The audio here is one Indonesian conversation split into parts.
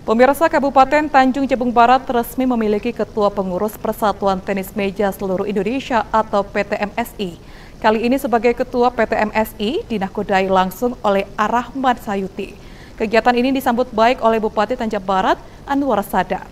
Pemirsa, Kabupaten Tanjung Jabung Barat resmi memiliki Ketua Pengurus Persatuan Tenis Meja Seluruh Indonesia atau PTMSI. Kali ini sebagai Ketua PTMSI dinakodai langsung oleh Arahman Sayuti. Kegiatan ini disambut baik oleh Bupati Tanjung Barat, Anwar Sadat.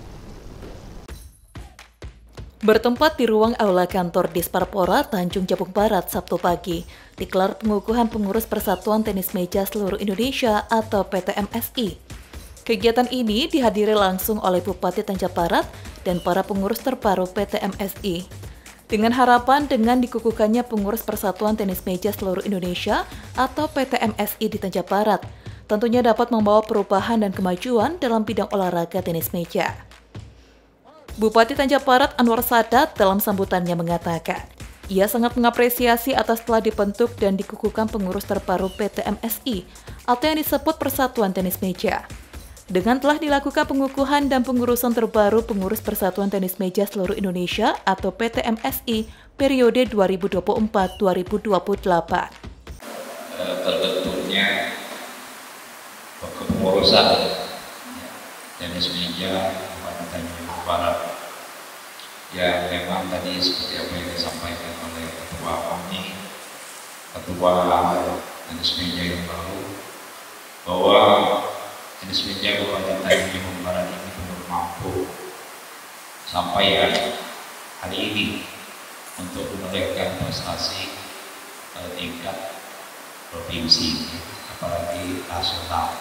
Bertempat di ruang aula kantor Disparpora Tanjung Jabung Barat Sabtu pagi, digelar pengukuhan pengurus Persatuan Tenis Meja Seluruh Indonesia atau PTMSI. Kegiatan ini dihadiri langsung oleh Bupati Tanjung Barat dan para pengurus terbaru PTMSI. Dengan harapan dengan dikukuhkannya pengurus Persatuan Tenis Meja Seluruh Indonesia atau PTMSI di Tanjung Barat, tentunya dapat membawa perubahan dan kemajuan dalam bidang olahraga tenis meja. Bupati Tanjung Barat Anwar Sadat dalam sambutannya mengatakan, ia sangat mengapresiasi atas telah dibentuk dan dikukuhkan pengurus terbaru PTMSI atau yang disebut Persatuan Tenis Meja. Dengan telah dilakukan pengukuhan dan pengurusan terbaru pengurus Persatuan Tenis Meja Seluruh Indonesia atau PTMSI periode 2024-2028. Terbentuknya kepengurusan tenis meja Kabupaten Tanjung Barat yang memang tadi seperti apa yang disampaikan oleh Ketua KONI, Ketua Tenis Meja yang baru, bahwa tenis meja Kabupaten Tanjung Jabung Barat ini belum mampu sampai hari ini untuk menaikkan prestasi tingkat provinsi, apalagi nasional.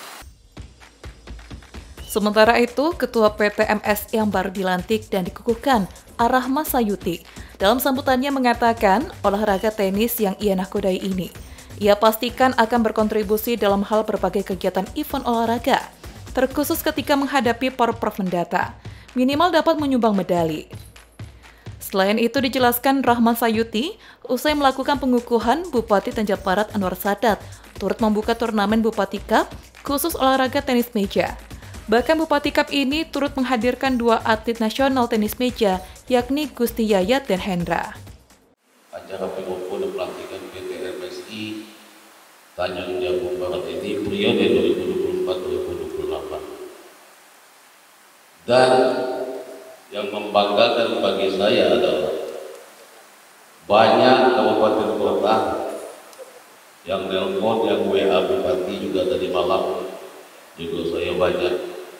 Sementara itu, Ketua PTMSI yang baru dilantik dan dikukuhkan, Arahman Sayuti, dalam sambutannya mengatakan olahraga tenis yang ia nakodai ini, ia pastikan akan berkontribusi dalam hal berbagai kegiatan event olahraga, terkhusus ketika menghadapi Porprov mendatang, minimal dapat menyumbang medali. Selain itu dijelaskan Rahman Sayuti, usai melakukan pengukuhan, Bupati Tanjung Barat Anwar Sadat turut membuka turnamen Bupati Cup khusus olahraga tenis meja. Bahkan Bupati Cup ini turut menghadirkan dua atlet nasional tenis meja, yakni Gusti Yayat dan Hendra. Acara pengukuhan dan pelantikan PTMSI Tanjung Jabung Barat ini periode 2024-2028. Dan yang membanggakan bagi saya adalah banyak kabupaten kota yang nelpon, yang WA Bupati juga tadi malam juga saya banyak.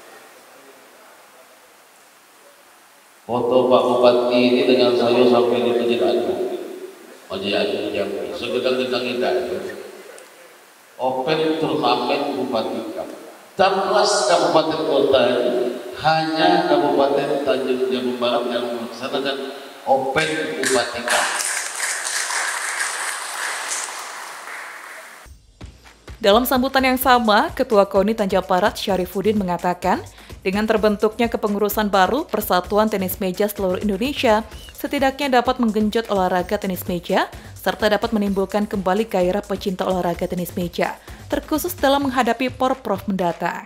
Foto Pak Bupati ini dengan saya sampai di Masjid Agung Jambi, segedang-gedang indah. Open turnamen Bupati Cup. 14 kabupaten kota ini hanya Kabupaten Tanjung Jabung Barat yang melaksanakan Open Bupati Cup. Dalam sambutan yang sama, Ketua KONI Tanjung Barat Syarifuddin mengatakan, dengan terbentuknya kepengurusan baru Persatuan Tenis Meja Seluruh Indonesia, setidaknya dapat menggenjot olahraga tenis meja, serta dapat menimbulkan kembali gairah pecinta olahraga tenis meja, terkhusus dalam menghadapi Porprov mendatang.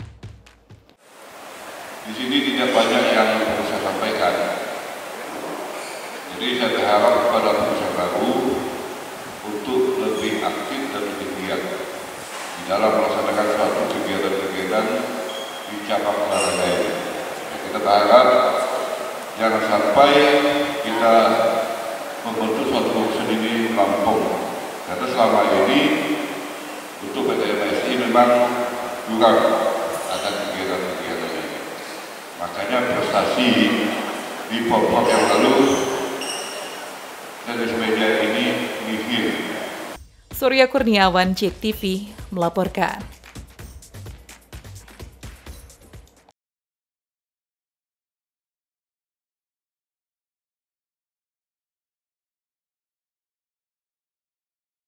Di sini tidak banyak yang perlu saya sampaikan. Jadi saya berharap kepada pengurus baru untuk lebih aktif dan lebih giat di dalam melaksanakan suatu kegiatan-kegiatan di cabang olahraga ini. Kita berharap jangan sampai kita membentuk suatu sendiri Lampung. Karena selama ini untuk PTMSI memang kurang ada kegiatan-kegiatan ini. Makanya prestasi di Porprov yang lalu tenis meja ini nihil. Surya Kurniawan, JEK TV, melaporkan.